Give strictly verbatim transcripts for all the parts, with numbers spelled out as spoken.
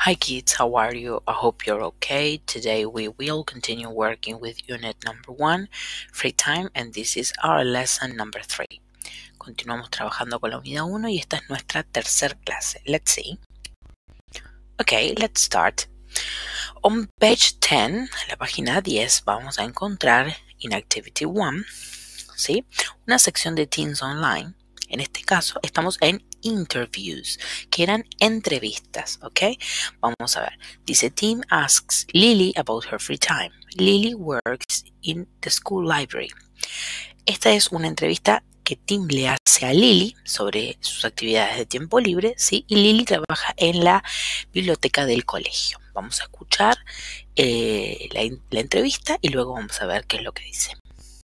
Hi kids, how are you? I hope you're okay. Today we will continue working with unit number one, free time, and this is our lesson number three. Continuamos trabajando con la unidad uno y esta es nuestra tercer clase. Let's see. Okay, let's start. On page ten, la página diez, vamos a encontrar in activity one, ¿sí? Una sección de Teens Online. En este caso estamos en interviews, que eran entrevistas, ¿ok? Vamos a ver. Dice, Tim asks Lily about her free time. Lily works in the school library. Esta es una entrevista que Tim le hace a Lily sobre sus actividades de tiempo libre, ¿sí? Y Lily trabaja en la biblioteca del colegio. Vamos a escuchar eh, la, la entrevista y luego vamos a ver qué es lo que dice.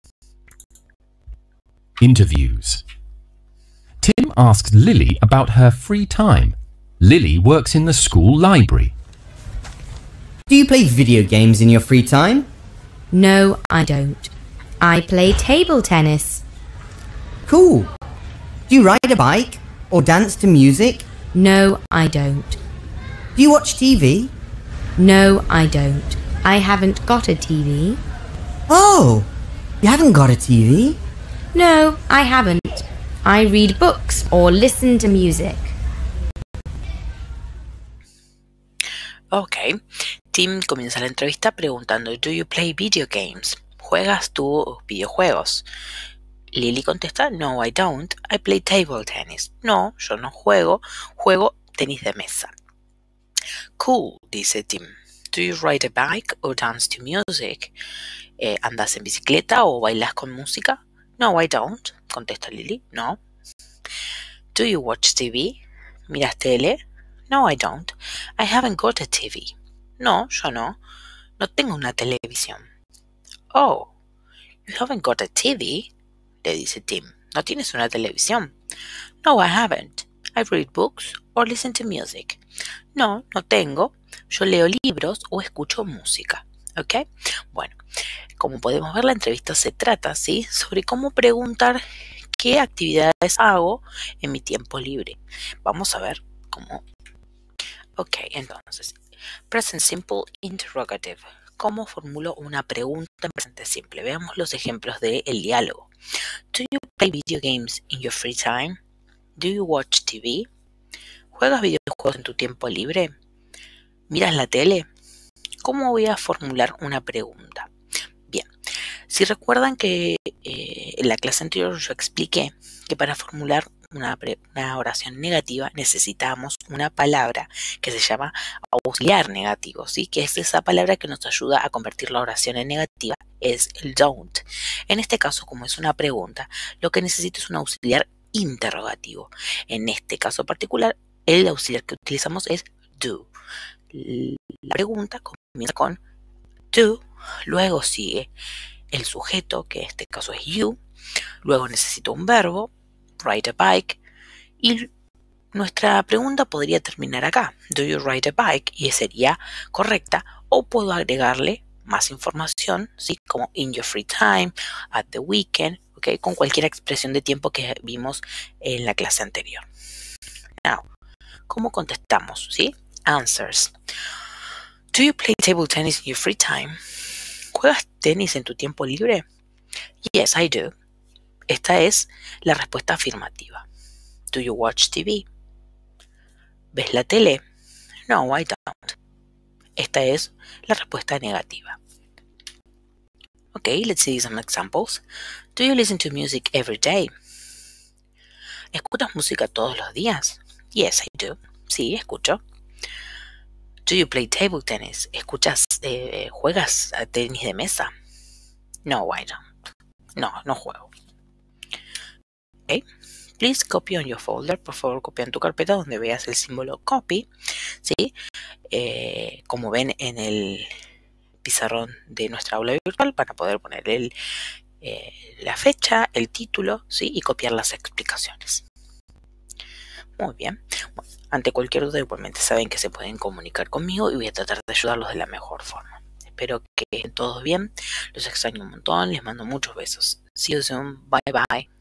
Interviews. Tim asks Lily about her free time. Lily works in the school library. Do you play video games in your free time? No, I don't. I play table tennis. Cool. Do you ride a bike or dance to music? No, I don't. Do you watch T V? No, I don't. I haven't got a T V. Oh, you haven't got a T V? No, I haven't. I read books or listen to music. Ok, Tim comienza la entrevista preguntando, ¿Do you play video games? ¿Juegas tú videojuegos? Lily contesta, No, I don't. I play table tennis. No, yo no juego, juego tenis de mesa. Cool, dice Tim. Do you ride a bike or dance to music? Eh, ¿Andas en bicicleta o bailas con música? No, I don't, contesta Lily. No. Do you watch T V? ¿Miras tele? No, I don't. I haven't got a T V. No, yo no. No tengo una televisión. Oh, you haven't got a T V? Le dice Tim. ¿No tienes una televisión? No, I haven't. I read books or listen to music. No, no tengo. Yo leo libros o escucho música. ¿Ok? Bueno, como podemos ver, la entrevista se trata, ¿sí? Sobre cómo preguntar qué actividades hago en mi tiempo libre. Vamos a ver cómo. Ok, entonces, present simple interrogative. ¿Cómo formulo una pregunta en presente simple? Veamos los ejemplos del diálogo. Do you play video games in your free time? Do you watch T V? ¿Juegas videojuegos en tu tiempo libre? ¿Miras la tele? ¿Cómo voy a formular una pregunta? Bien, si recuerdan que eh, en la clase anterior yo expliqué que para formular una, una oración negativa necesitamos una palabra que se llama auxiliar negativo, ¿sí? Que es esa palabra que nos ayuda a convertir la oración en negativa, es el don't. En este caso, como es una pregunta, lo que necesito es un auxiliar interrogativo. En este caso particular, el auxiliar que utilizamos es do. La pregunta comienza con do, luego sigue el sujeto, que en este caso es you, luego necesito un verbo, ride a bike, y nuestra pregunta podría terminar acá, do you ride a bike, y sería correcta, o puedo agregarle más información, ¿sí? Como in your free time, at the weekend, ¿okay? Con cualquier expresión de tiempo que vimos en la clase anterior. Now, ¿cómo contestamos? ¿Sí? Answers. Do you play table tennis in your free time? ¿Juegas tenis en tu tiempo libre? Yes, I do. Esta es la respuesta afirmativa. Do you watch T V? ¿Ves la tele? No, I don't. Esta es la respuesta negativa. Okay, let's see some examples. Do you listen to music every day? ¿Escuchas música todos los días? Yes, I do. Sí, escucho. Do you play table tennis? ¿Escuchas, eh, juegas a tenis de mesa? No, I don't. No, no juego. Okay. Please copy on your folder. Por favor, copia en tu carpeta donde veas el símbolo copy. ¿Sí? Eh, como ven en el pizarrón de nuestra aula virtual, para poder poner el, eh, la fecha, el título, ¿sí? Y copiar las explicaciones. Muy bien. Bueno, ante cualquier duda, igualmente saben que se pueden comunicar conmigo y voy a tratar de ayudarlos de la mejor forma. Espero que estén todos bien. Los extraño un montón. Les mando muchos besos. See you soon. Bye bye.